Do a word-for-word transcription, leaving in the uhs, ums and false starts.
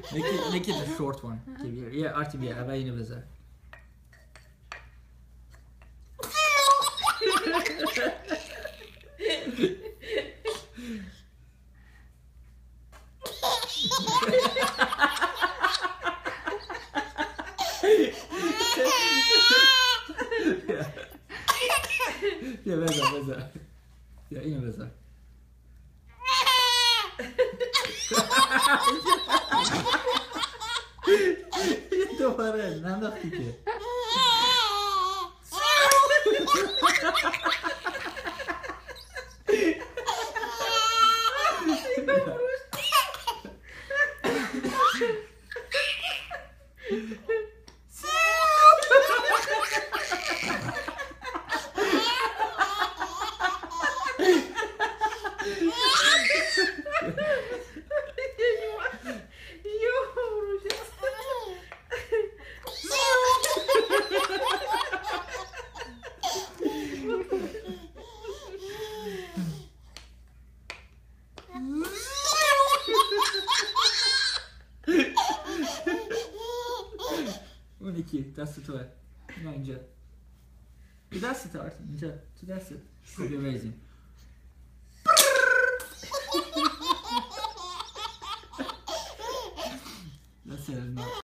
Make it, make it a short one. Yeah, Artie بیا اول اینو بذار. بیا بذار بذار. بیا اینو بذار. دوباره ننداختی که. اون یکی دست توه. نه اینجا. تو دست تو آرتین اینجا. تو دست. بیا بریزیم. That's it.